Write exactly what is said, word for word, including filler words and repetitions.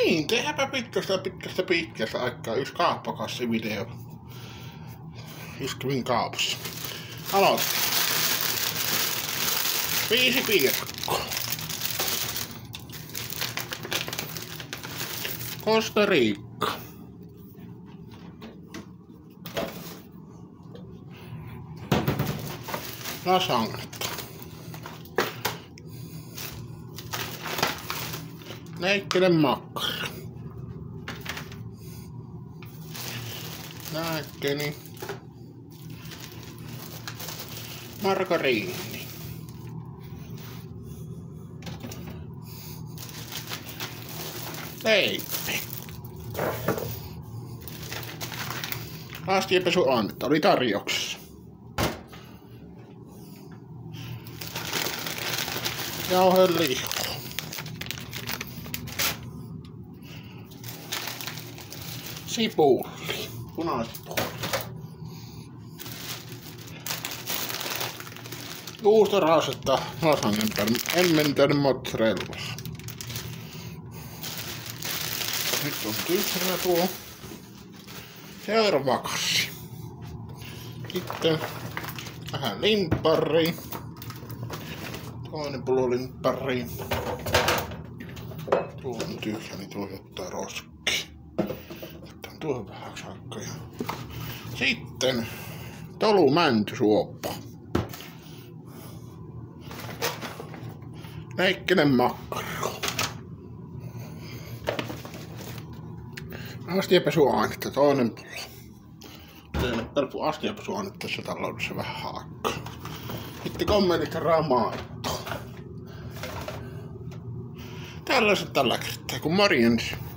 niin, tehdäänpä pitkästä pitkästä pitkästä aikaa yksi kaappakassi-video. Just kävin kaupassa. Aloitetaan. Viisi piirakkoa. Costa Rica. Lasagnetta. Leikkelen makkara. Lääkkeni. Margariini. Leippi. Astianpesuainetta oli tarjouksessa. Jauhelihaa. Sipuli. Punaisipuli. Juustoraasetta lasagnen emmenten mozzarella. Nyt on tyhjänä tuo. Seuraava kassi. Sitten vähän limppari. Toinen pullo limppari. Tuo on tyhjä, niin tuo ottaa roski. Otetaan tuohon vähän sakkoja. Sitten tolumäntysuoppa. Leikkelen makkaro. Astianpesuainetta, toinen pullo. Teille pelpu astianpesuainetta tässä taloudessa vähän haakkaa. Sitten kommentit ramaattoa. Tällaiset tällä kertaa, kun morjens.